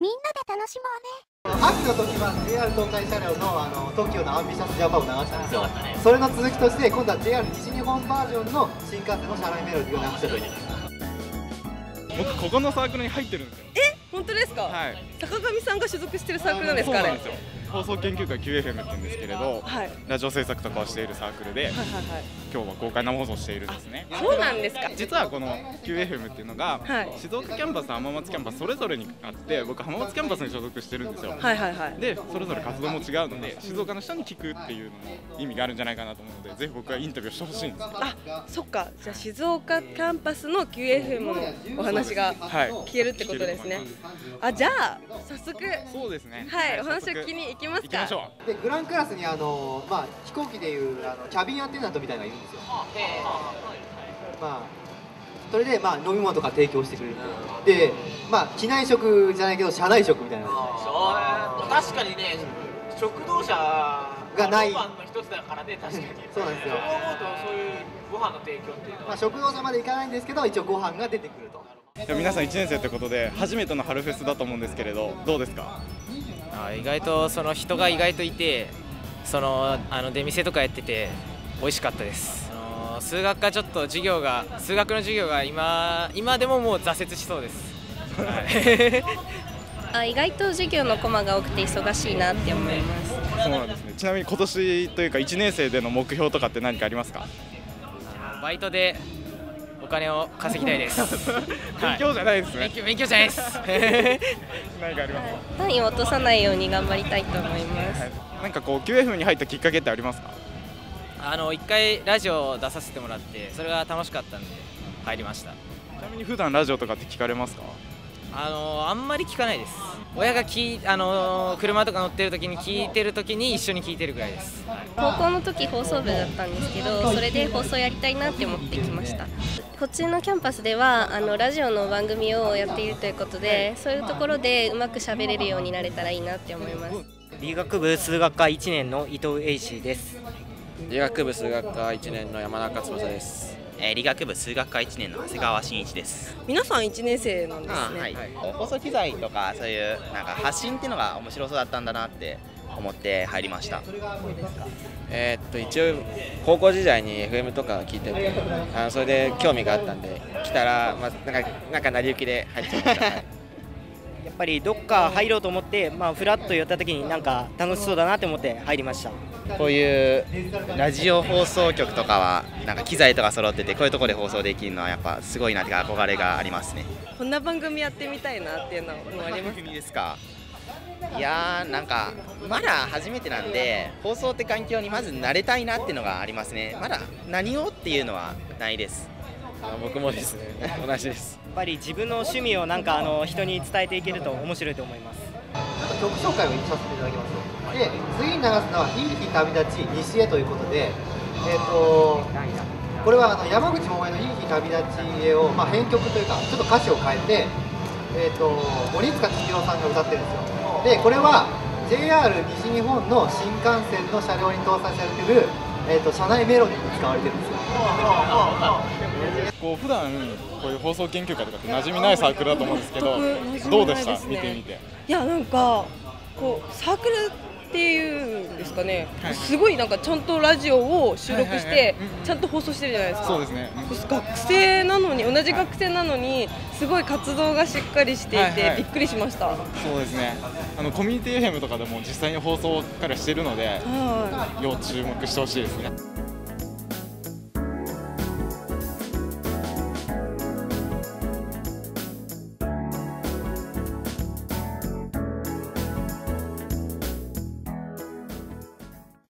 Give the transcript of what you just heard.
みんなで楽しもうね。 秋の時は JR 東海車両の TOKIO のアンビシャスジャパンを流したんですよ。それの続きとして今度は JR 西日本バージョンの新幹線の車内メロディーを流してる。 僕ここのサークルに入ってるんですよ。 本当ですか？ はい。 坂上さんが所属してるサークルなんですか？あれ。 放送研究会 QFM って言うんですけれど、 はい、 ラジオ制作とかをしているサークルで、今日は公開生放送しているんですね。 そうなんですか。 実はこの QFM っていうのが、 はい、 静岡キャンパス、浜松キャンパスそれぞれにあって、僕浜松キャンパスに所属してるんですよ。で、それぞれ活動も違うので、静岡の人に聞くっていうのも意味があるんじゃないかなと思うので、ぜひ僕はインタビューしてほしいんです。 あ、そっか。じゃあ静岡キャンパスの QFM のお話が聞けるってことですね。あ、じゃあ早速。 そうですね。 はい、お話を聞きに行きますか。 行きましょう。 でグランクラスに飛行機でいうキャビンアテナントみたいなのがいるんですよ。それで飲み物とか提供してくれる。で機内食じゃないけど車内食みたいな。 確かにね、食堂車がないご飯の一つだからね、確かに。 そうなんですよ。 そう思うとそういうご飯の提供っていうのは、 食堂車まで行かないんですけど、一応ご飯が出てくると。 皆さん1年生ということで初めての春フェスだと思うんですけれど、どうですか？ 意外とその人が意外といて、出店とかやってて美味しかったです。数学科ちょっと数学の授業が今でももう挫折しそうです。 意外と授業のコマが多くて忙しいなって思います。 そうなんですね。ちなみに今年というか1年生での目標とかって何かありますか？ バイトでお金を稼ぎたいです。 勉強じゃないですね。 勉強じゃないです。 何かありますか？ 単位を落とさないように頑張りたいと思います。 なんかこう QF に入ったきっかけってありますか？ 一回ラジオを出させてもらって、それが楽しかったんで入りました。ちなみに普段ラジオとかって聞かれますか？ あんまり聞かないです。親が車とか乗ってる時に聞いてる時に一緒に聞いてるぐらいです。 高校の時放送部だったんですけど、それで放送やりたいなって思ってきました。こっちのキャンパスではラジオの番組をやっているということで、そういうところでうまく喋れるようになれたらいいなって思います。 理学部数学科1年の伊藤英志です。 理学部数学科1年の山中翼です。 理学部数学科1年の長谷川真一です。 皆さん1年生なんですね。 はい、放送機材とかそういうなんか発信っていうのが面白そうだったんだなって思って入りました。 一応高校時代に FM とか聞いてて、それで興味があったんで来たら、なんか成り行きで入っちゃいました。 やっぱりどっか入ろうと思って、フラッと寄った時になんか楽しそうだなと思って入りました。 こういうラジオ放送局とかはなんか機材とか揃ってて、こういうところで放送できるのはやっぱすごいなって憧れがありますね。 こんな番組やってみたいなっていうのもありますか？ ですか？いやー、なんかまだ初めてなんで放送って環境にまず慣れたいなっていうのがありますね。まだ何をっていうのはないです。 僕もですね、同じです。 やっぱり自分の趣味をなんか人に伝えていけると面白いと思います。 曲紹介をさせていただきます。で次に流すのは「いい日旅立ち西へ」ということで、これは山口百恵の「いい日旅立ちへ」を編曲というかちょっと歌詞を変えて、鬼塚千尋さんが歌ってるんですよ。でこれは JR 西日本の新幹線の車両に搭載されている、車内メロディーに使われてるんですよ。 こう普段こういう放送研究会とかって馴染みないサークルだと思うんですけど、どうでした？見てみて。 いや、なんかこうサークルっていうんですかね、すごいなんかちゃんとラジオを収録してちゃんと放送してるじゃないですか。 そうですね。 学生なのに、同じ学生なのにすごい活動がしっかりしていてびっくりしました。 そうですね。コミュニティ FM とかでも実際に放送からしてるので、要注目してほしいですね。